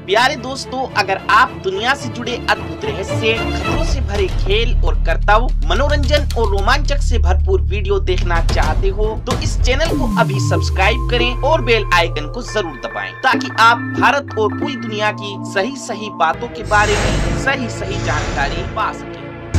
प्यारे दोस्तों, अगर आप दुनिया से जुड़े अद्भुत रहस्य, खबरों से भरे खेल और करतब, मनोरंजन और रोमांचक से भरपूर वीडियो देखना चाहते हो तो इस चैनल को अभी सब्सक्राइब करें और बेल आइकन को जरूर दबाएं ताकि आप भारत और पूरी दुनिया की सही बातों के बारे में सही जानकारी पा सकें।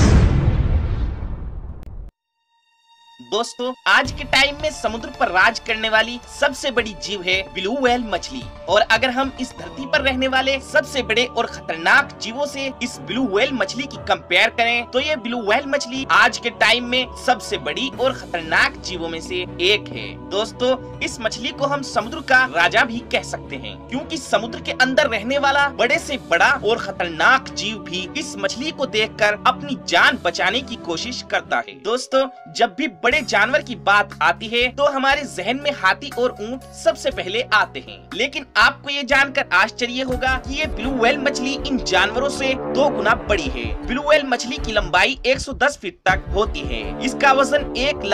दोस्तों, आज के टाइम में समुद्र पर राज करने वाली सबसे बड़ी जीव है ब्लू व्हेल मछली। और अगर हम इस धरती पर रहने वाले सबसे बड़े और खतरनाक जीवों से इस ब्लू व्हेल मछली की कंपेयर करें तो ये ब्लू व्हेल मछली आज के टाइम में सबसे बड़ी और खतरनाक जीवों में से एक है। दोस्तों, इस मछली को हम समुद्र का राजा भी कह सकते हैं क्योंकि समुद्र के अंदर रहने वाला बड़े से बड़ा और खतरनाक जीव भी इस मछली को देखकर अपनी जान बचाने की कोशिश करता है। दोस्तों, जब भी बड़े जानवर की बात आती है तो हमारे जहन में हाथी और ऊंट सबसे पहले आते हैं, लेकिन आपको ये जानकर आश्चर्य होगा कि ये ब्लू व्हेल मछली इन जानवरों से 2 गुना बड़ी है। ब्लू व्हेल मछली की लंबाई 110 फीट तक होती है। इसका वजन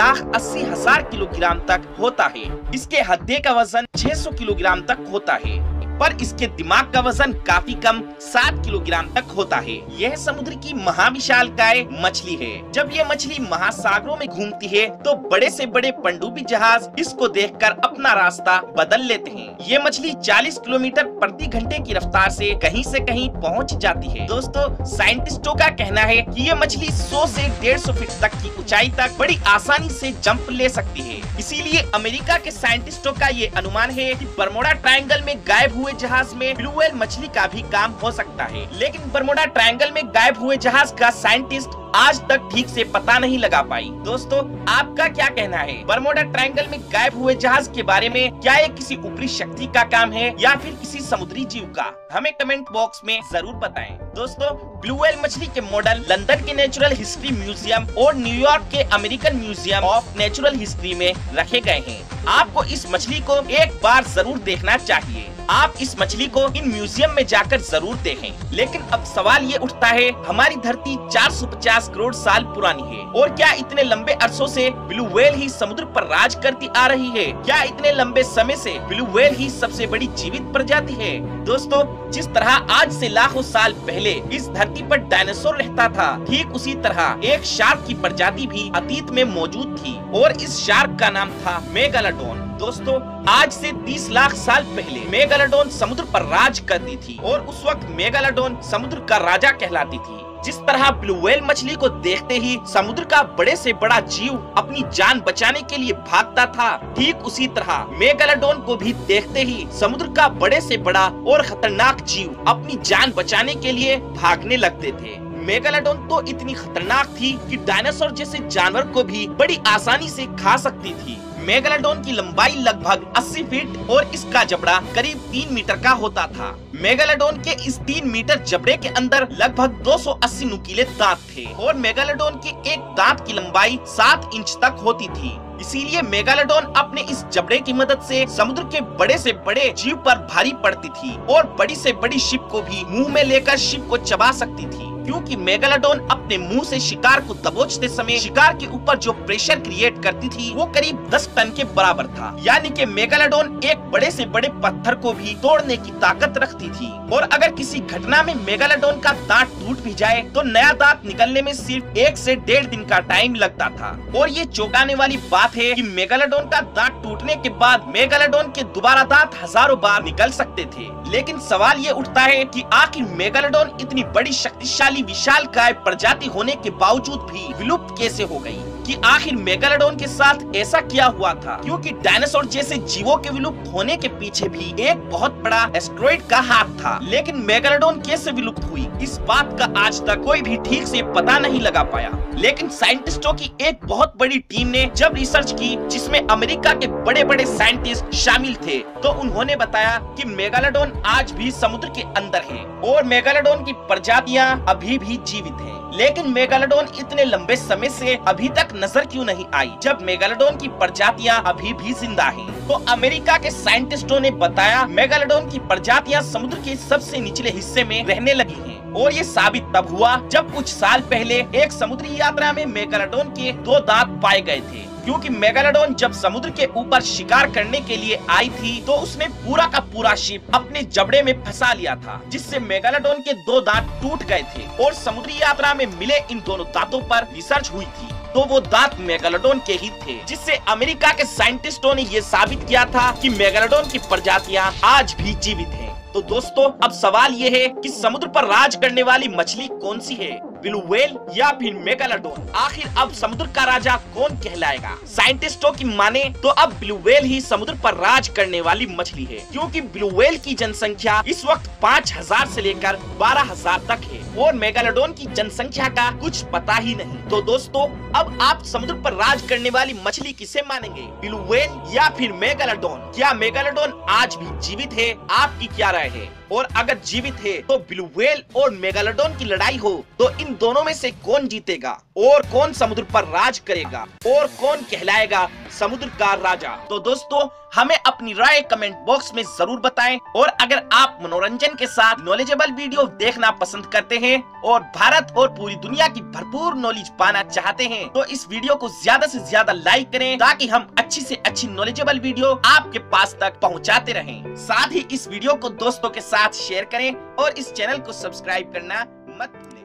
1,80,000 किलोग्राम तक होता है। इसके हड्डी का वजन 600 किलोग्राम तक होता है, पर इसके दिमाग का वजन काफी कम 7 किलोग्राम तक होता है। यह समुद्र की महाविशालकाय मछली है। जब ये मछली महासागरों में घूमती है तो बड़े से बड़े पनडुब्बी जहाज इसको देखकर अपना रास्ता बदल लेते हैं। ये मछली 40 किलोमीटर प्रति घंटे की रफ्तार से कहीं पहुंच जाती है। दोस्तों, साइंटिस्टों का कहना है कि ये मछली 100 से 150 फीट तक की ऊंचाई तक बड़ी आसानी से जंप ले सकती है। इसीलिए अमेरिका के साइंटिस्टों का ये अनुमान है कि बरमोडा ट्रायंगल में गायब हुए जहाज में ब्लू व्हेल मछली का भी काम हो सकता है। लेकिन बरमोडा ट्रायंगल में गायब हुए जहाज का साइंटिस्ट आज तक ठीक से पता नहीं लगा पाई। दोस्तों, आपका क्या कहना है? बरमोडा ट्रायंगल में गायब हुए जहाज के बारे में क्या ये किसी ऊपरी शक्ति का काम है या फिर किसी समुद्री जीव का? हमें कमेंट बॉक्स में जरूर बताएं। दोस्तों, ब्लू व्हेल मछली के मॉडल लंदन के नेचुरल हिस्ट्री म्यूजियम और न्यूयॉर्क के American museum of natural history में रखे गए हैं। आपको इस मछली को एक बार जरूर देखना चाहिए। आप इस मछली को इन म्यूजियम में जाकर जरूर देखें। लेकिन अब सवाल ये उठता है, हमारी धरती 450 करोड़ साल पुरानी है और क्या इतने लंबे अरसों से ब्लू व्हेल ही समुद्र पर राज करती आ रही है? क्या इतने लंबे समय से ब्लू व्हेल ही सबसे बड़ी जीवित प्रजाति है? दोस्तों, जिस तरह आज से लाखों साल पहले इस धरती पर डायनासोर रहता था, ठीक उसी तरह एक शार्क की प्रजाति भी अतीत में मौजूद थी और इस शार्क का नाम था मेगालोडोन। दोस्तों, आज से 30 लाख साल पहले मेगालोडोन समुद्र पर राज करती थी और उस वक्त मेगालोडोन समुद्र का राजा कहलाती थी। जिस तरह ब्लू व्हेल मछली को देखते ही समुद्र का बड़े से बड़ा जीव अपनी जान बचाने के लिए भागता था, ठीक उसी तरह मेगालोडोन को भी देखते ही समुद्र का बड़े से बड़ा और खतरनाक जीव अपनी जान बचाने के लिए भागने लगते थे। मेगालोडोन तो इतनी खतरनाक थी कि डायनासोर जैसे जानवर को भी बड़ी आसानी से खा सकती थी। मेगालोडोन की लंबाई लगभग 80 फीट और इसका जबड़ा करीब 3 मीटर का होता था। मेगालोडोन के इस 3 मीटर जबड़े के अंदर लगभग 280 नुकीले दांत थे और मेगालोडोन के एक दांत की लंबाई 7 इंच तक होती थी। इसीलिए मेगालोडोन अपने इस जबड़े की मदद से समुद्र के बड़े से बड़े जीव पर भारी पड़ती थी और बड़ी से बड़ी शिप को भी मुंह में लेकर शिप को चबा सकती थी। क्योंकि मेगालोडोन अपने मुंह से शिकार को दबोचते समय शिकार के ऊपर जो प्रेशर क्रिएट करती थी वो करीब 10 टन के बराबर था। यानी कि मेगालोडोन एक बड़े से बड़े पत्थर को भी तोड़ने की ताकत रखती थी। और अगर किसी घटना में मेगालोडोन का दांत टूट भी जाए तो नया दांत निकलने में सिर्फ 1 से 1.5 दिन का टाइम लगता था। और ये चौंकाने वाली बात है कि मेगालोडोन का दांत टूटने के बाद मेगालोडोन के दोबारा दांत हजारों बार निकल सकते थे। लेकिन सवाल ये उठता है कि आखिर मेगालोडोन इतनी बड़ी शक्तिशाली विशालकाय प्रजाति होने के बावजूद भी विलुप्त कैसे हो गई? कि आखिर मेगालोडोन के साथ ऐसा क्या हुआ था? क्योंकि डायनासोर जैसे जीवों के विलुप्त होने के पीछे भी एक बहुत बड़ा एस्टेरॉइड का हाथ था। लेकिन मेगालोडोन कैसे विलुप्त हुई, इस बात का आज तक कोई भी ठीक से पता नहीं लगा पाया। लेकिन साइंटिस्टों की एक बहुत बड़ी टीम ने जब रिसर्च की, जिसमें अमेरिका के बड़े बड़े साइंटिस्ट शामिल थे, तो उन्होंने बताया कि मेगालोडोन आज भी समुद्र के अंदर है और मेगालोडोन की प्रजातियां अभी भी जीवित हैं। लेकिन मेगालोडोन इतने लंबे समय से अभी तक नजर क्यों नहीं आई, जब मेगालोडोन की प्रजातियां अभी भी जिंदा हैं? तो अमेरिका के साइंटिस्टों ने बताया मेगालोडोन की प्रजातियां समुद्र के सबसे निचले हिस्से में रहने लगी हैं। और ये साबित तब हुआ जब कुछ साल पहले एक समुद्री यात्रा में मेगालोडोन के 2 दांत पाए गए थे। क्योंकि मेगालोडॉन जब समुद्र के ऊपर शिकार करने के लिए आई थी तो उसने पूरा का पूरा शिप अपने जबड़े में फंसा लिया था, जिससे मेगालोडॉन के 2 दांत टूट गए थे और समुद्री यात्रा में मिले इन दोनों दांतों पर रिसर्च हुई थी तो वो दांत मेगालोडॉन के ही थे, जिससे अमेरिका के साइंटिस्टों ने ये साबित किया था कि मेगालोडॉन की प्रजातियां आज भी जीवित हैं। तो दोस्तों अब सवाल ये है कि समुद्र पर राज करने वाली मछली कौन सी है, ब्लू व्हेल या फिर मेगालोडॉन? आखिर अब समुद्र का राजा कौन कहलाएगा? साइंटिस्टों की माने तो अब ब्लू व्हेल ही समुद्र पर राज करने वाली मछली है, क्योंकि ब्लू व्हेल की जनसंख्या इस वक्त 5000 से लेकर 12000 तक है और मेगालोडॉन की जनसंख्या का कुछ पता ही नहीं। तो दोस्तों अब आप समुद्र पर राज करने वाली मछली किसे मानेंगे, ब्लू व्हेल या फिर मेगालोडॉन? क्या मेगालोडॉन आज भी जीवित है? आपकी क्या राय है? और अगर जीवित है तो ब्लू व्हेल और मेगालोडॉन की लड़ाई हो तो इन दोनों में से कौन जीतेगा और कौन समुद्र पर राज करेगा और कौन कहलाएगा समुद्र का राजा? तो दोस्तों हमें अपनी राय कमेंट बॉक्स में जरूर बताएं और अगर आप मनोरंजन के साथ नॉलेजेबल वीडियो देखना पसंद करते हैं और भारत और पूरी दुनिया की भरपूर नॉलेज पाना चाहते हैं तो इस वीडियो को ज्यादा से ज्यादा लाइक करें ताकि हम अच्छी से अच्छी नॉलेजेबल वीडियो आपके पास तक पहुंचाते रहें। साथ ही इस वीडियो को दोस्तों के साथ शेयर करें और इस चैनल को सब्सक्राइब करना मत भूलें।